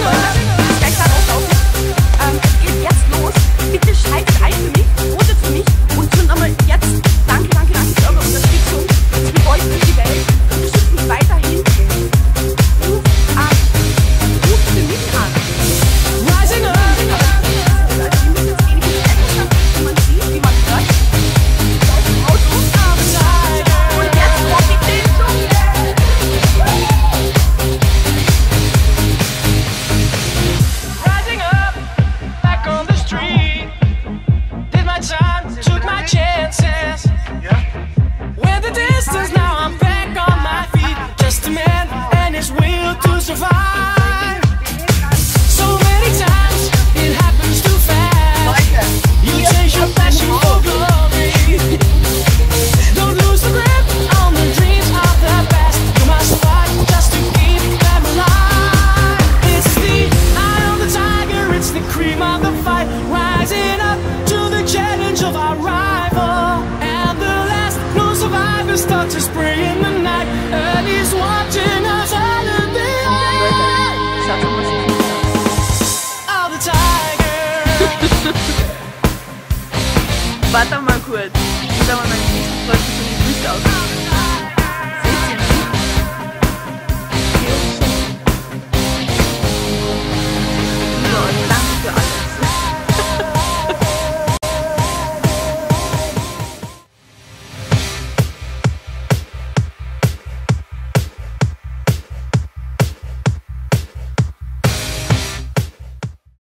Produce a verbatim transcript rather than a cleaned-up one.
Start to spray in the night, and he's watching us all in the eye. Oh, the tiger. Warte mal kurz. Ich muss aber meinen nächsten Freund so die Füße aus.